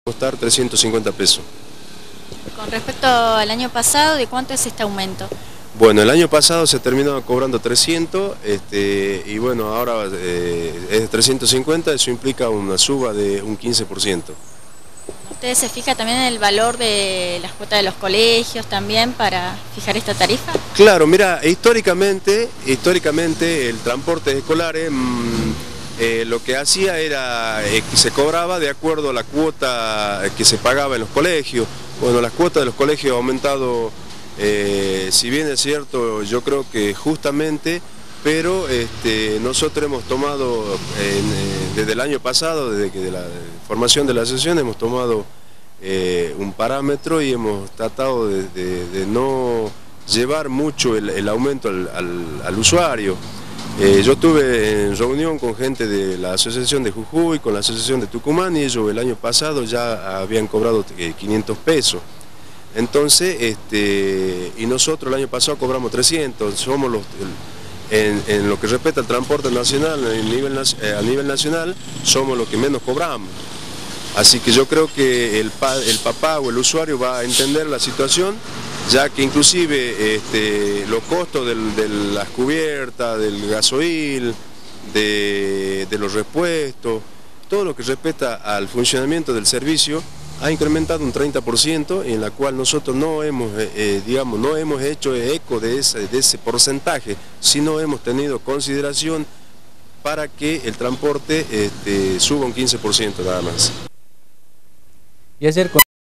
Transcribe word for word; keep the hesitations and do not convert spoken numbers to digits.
costar trescientos cincuenta pesos. Con respecto al año pasado, ¿de cuánto es este aumento? Bueno, el año pasado se terminó cobrando trescientos este, y bueno, ahora eh, es trescientos cincuenta, eso implica una suba de un quince por ciento. ¿Ustedes se fijan también en el valor de las cuotas de los colegios también para fijar esta tarifa? Claro, mira, históricamente, históricamente el transporte escolar mmm, eh, lo que hacía era eh, que se cobraba de acuerdo a la cuota que se pagaba en los colegios. Bueno, las cuotas de los colegios han aumentado, eh, si bien es cierto, yo creo que justamente, pero este, nosotros hemos tomado, eh, desde el año pasado, desde que de la formación de la asociación, hemos tomado eh, un parámetro y hemos tratado de, de, de no llevar mucho el, el aumento al, al, al usuario. Eh, yo estuve en reunión con gente de la asociación de Jujuy, con la asociación de Tucumán, y ellos el año pasado ya habían cobrado quinientos pesos. Entonces, este, y nosotros el año pasado cobramos trescientos, somos los, en, en lo que respecta al transporte nacional, a nivel, eh, a nivel nacional, somos los que menos cobramos. Así que yo creo que el, pa, el papá o el usuario va a entender la situación, ya que inclusive este, los costos del, de las cubiertas, del gasoil, de, de los repuestos, todo lo que respecta al funcionamiento del servicio, ha incrementado un treinta por ciento, en la cual nosotros no hemos, eh, digamos, no hemos hecho eco de ese, de ese porcentaje, sino hemos tenido consideración para que el transporte este, suba un quince por ciento nada más. Y hacer con